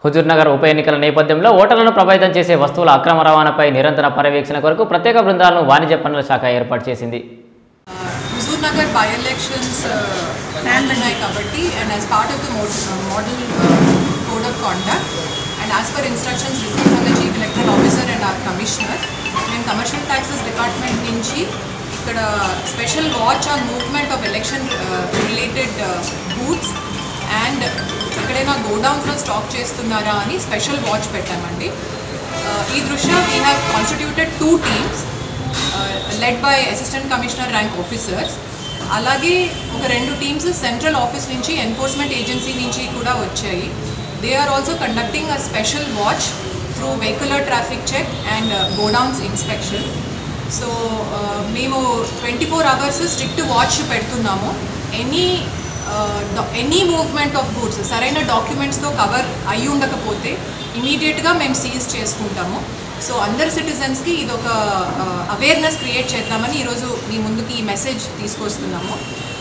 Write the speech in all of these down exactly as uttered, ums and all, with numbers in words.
హుజూర్నగర్ ఉప ఎన్నికల నేపథ్యంలో ఓటర్లను ప్రభావితం చేసే వస్తువుల అక్రమ రవాణాపై నిరంతర పర్యవేక్షణ కొరకు ప్రత్యేక బృందాలను వాణిజ్య పన్నుల శాఖ ఏర్పాటు చేసింది. హుజూర్నగర్ బై ఎలక్షన్స్ ఉన్నాయి కాబట్టి and as part of the model code of conduct and as per instructions received from the chief electoral officer and our commissioner, మేము కమర్షియల్ ట్యాక్సెస్ డిపార్ట్మెంట్ నుంచి ఇక్కడ special watch on movement of election related booths and ఎక్కడైనా గోడౌన్స్లో stock చేస్తున్నారా అని special watch పెట్టామండి. ఈ దృష్ట్యా we have constituted two teams led by assistant commissioner rank officers. అలాగే ఒక రెండు టీమ్స్ సెంట్రల్ ఆఫీస్ నుంచి ఎన్ఫోర్స్మెంట్ ఏజెన్సీ నుంచి కూడా వచ్చాయి. They are also conducting a special watch through vehicular traffic check and godowns inspection. So మేము twenty four hours strict watch పెడుతున్నాము. Any any movement of goods సరైన డాక్యుమెంట్స్తో కవర్ అయ్యి ఉండకపోతే ఇమీడియట్గా మేము సీజ్ చేసుకుంటాము. సో అందరు సిటిజన్స్కి ఇది ఒక అవేర్నెస్ క్రియేట్ చేద్దామని ఈరోజు మీ ముందుకి ఈ మెసేజ్ తీసుకొస్తున్నాము.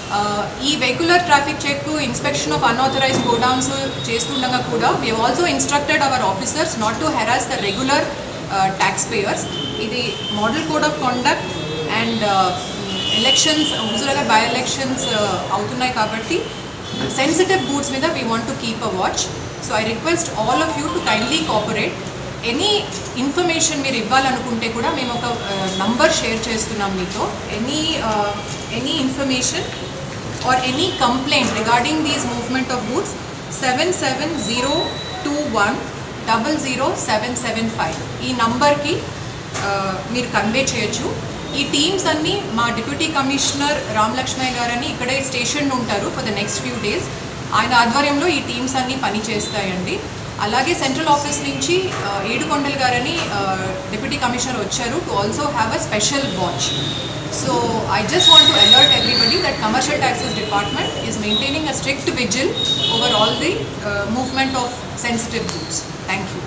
ఈ vehicular traffic check inspection of unauthorized godowns చేస్తుండగా కూడా we have also instructed our officers not to harass the regular tax payers. ఇది model code of conduct and elections Huzurnagar by elections అవుతున్నాయి కాబట్టి సెన్సిటివ్ గూడ్స్ మీద we want to keep a watch. So I request all of you to kindly cooperate. Any information మీరు ఇవ్వాలనుకుంటే కూడా మేము ఒక number share చేస్తున్నాం మీతో. Any any information are any complaint regarding these movement of goods seven seven zero two one double zero seven seven five ఈ నంబర్కి మీరు కన్వే చేయొచ్చు. ఈ టీమ్స్ అన్నీ మా డిప్యూటీ కమిషనర్ రామ్ లక్ష్మయ్య గారని ఇక్కడే స్టేషన్ ఉంటారు for the next few days. ఆయన ఆధ్వర్యంలో ఈ టీమ్స్ అన్నీ పనిచేస్తాయండి. అలాగే సెంట్రల్ ఆఫీస్ నుంచి ఏడుకొండల్ గారని డిప్యూటీ కమిషనర్ వచ్చారు to also have a special watch. So I just want to alert everybody that commercial taxes department is maintaining a strict vigil over all the movement of sensitive goods. Thank you.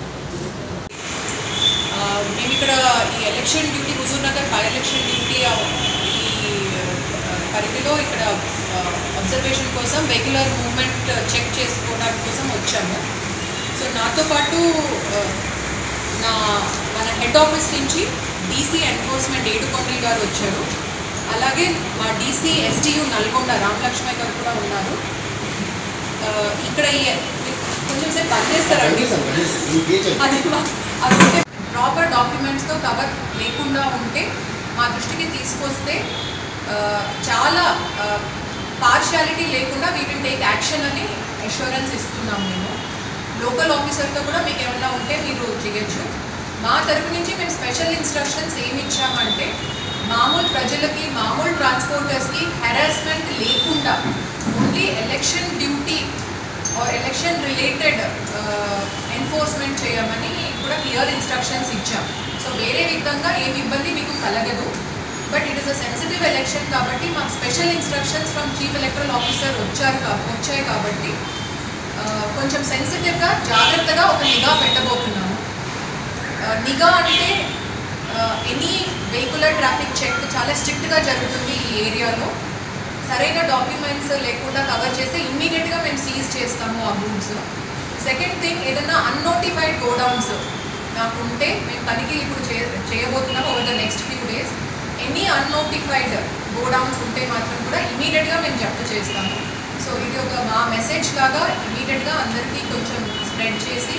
మేము ఇక్కడ ఈ election duty Huzurnagar by election duty ఈ పరిధిలో ఇక్కడ observation కోసం vehicular movement check చేసుకోవడానికి కోసం వచ్చాము. సో నాతో పాటు నా మన హెడ్ ఆఫీస్ నుంచి డీసీ ఎన్ఫోర్స్మెంట్ ఏడుకొండల్ గారు వచ్చారు. అలాగే మా డీసీ ఎస్టీయూ నల్గొండ రామ్ లక్ష్మయ్య గారు కూడా ఉన్నారు. ఇక్కడ కొంచెం సేపు బంద్ చేస్తారండి. అది అది ప్రాపర్ డాక్యుమెంట్స్తో కవర్ లేకుండా ఉంటే మా దృష్టికి తీసుకొస్తే చాలా పార్షియాలిటీ లేకుండా వీ విల్ టేక్ యాక్షన్ అని అష్యూరెన్స్ ఇస్తున్నాం. మేము లోకల్ ఆఫీసర్తో కూడా మీకు ఏమన్నా ఉంటే మీరు చేయొచ్చు. మా తరఫు నుంచి మేము స్పెషల్ ఇన్స్ట్రక్షన్స్ ఏమి ఇచ్చామంటే మామూలు ప్రజలకి మామూలు ట్రాన్స్పోర్టర్స్కి హెరాస్మెంట్ లేకుండా only election duty or election related enforcement చేయమని కూడా క్లియర్ ఇన్స్ట్రక్షన్స్ ఇచ్చాం. సో వేరే విధంగా ఏమి ఇబ్బంది మీకు కలగదు. But it is a sensitive election కాబట్టి మాకు special instructions from chief electoral officer వచ్చారు వచ్చాయి కాబట్టి కొంచెం సెన్సిటివ్గా జాగ్రత్తగా ఒక నిఘా పెట్టబోతున్నాము. నిఘా అంటే ఎనీ వెహికులర్ ట్రాఫిక్ చెక్ చాలా స్ట్రిక్ట్గా జరుగుతుంది ఈ ఏరియాలో. సరైన డాక్యుమెంట్స్ లేకుండా కవర్ చేస్తే ఇమ్మీడియట్గా మేము సీజ్ చేస్తాము ఆ గూడ్స్. సెకండ్ థింగ్, ఏదైనా అన్నోటిఫైడ్ గోడౌన్స్ నాకు ఉంటే మేము తనిఖీలు ఇప్పుడు చే చేయబోతున్నాము over the next few days. Any unnotified godowns ఉంటే మాత్రం కూడా ఇమీడియట్గా మేము జప్తు చేస్తాము. సో ఇది ఒక మా మెసేజ్ లాగా ఇమీడియట్గా అందరికీ కొంచెం స్ప్రెడ్ చేసి